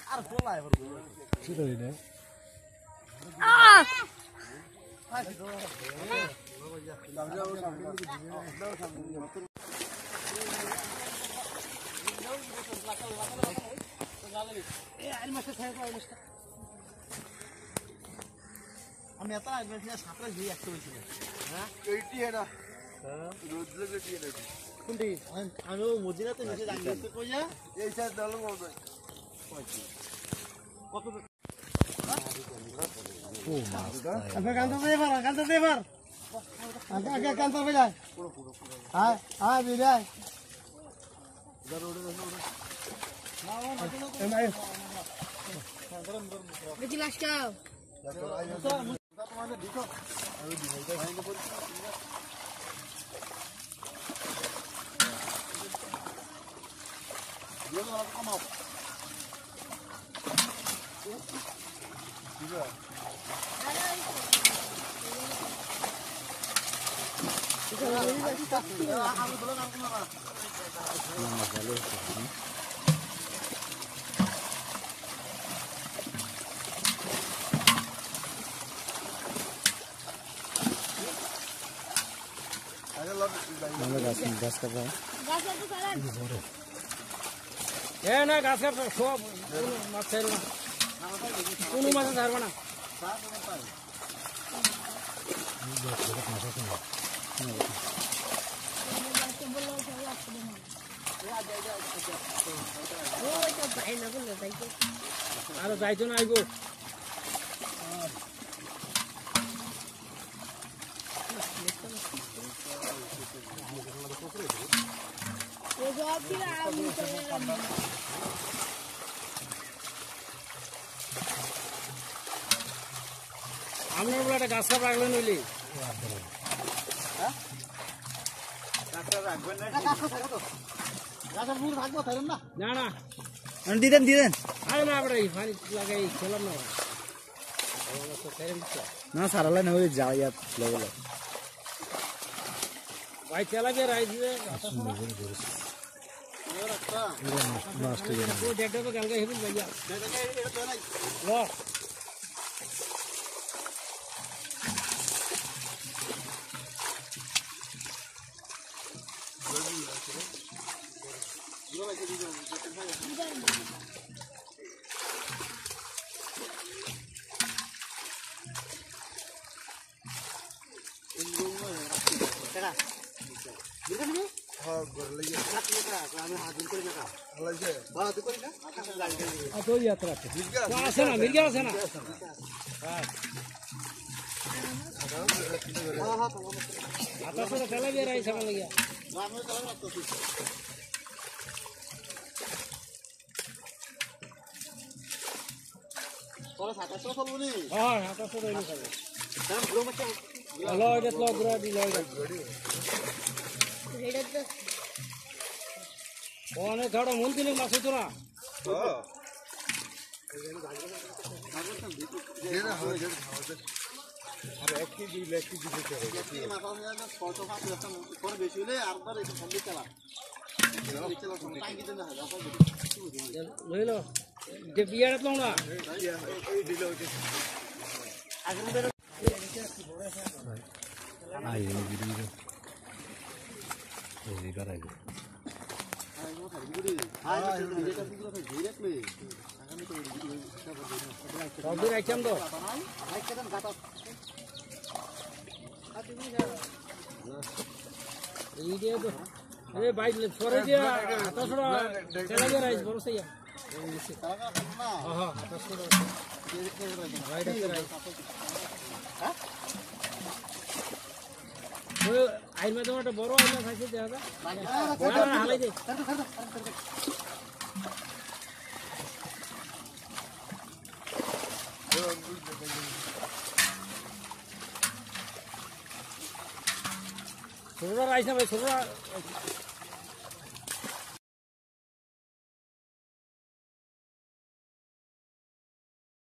আর পোলাই বড় ছিল রে আমি এত সাঁতরা গিয়ে একটা বলছিল হ্যাঁ এইটি এটা রোজ লেগে এটা কোনটি আমি মদিনাতে নিচে জানতে কইয়া এই সাইড দল বলবে কত ও মাছ আপনি কান্ত দেবার আগে কান্ত বেজায় হ্যাঁ হ্যাঁ বিদায় দেখি লাস্টটা না গাছ কাট সব মাছ ছাড়বো না কোনো মাছ ছাড়বো না আর যাইতো না আইব আপনার বলে একটা গাছ কাপ রাখলেন হইলি না না দিদেন আরে না আমরা পানি লাগাই খেলাম না না সারালে না হয়ে যাও ইয়াত লেভেলে ভাই চালাবে রাইস দিবে দেখতে তো কালকে হেবিল ভাইয়া ল অনেক ঘাড়া মন দিলে মাছ হইতো না লইল বিয়ার না আইটেম তো বাইক সরে দিয়ে হাতা ছড়া চালাবে রাইস বড় সাইয়া আইন মাধ্যমে একটা বড় আইনা খাইছে দেখা হালাই দে ছোটরা রাইস না ভাই ছোটরা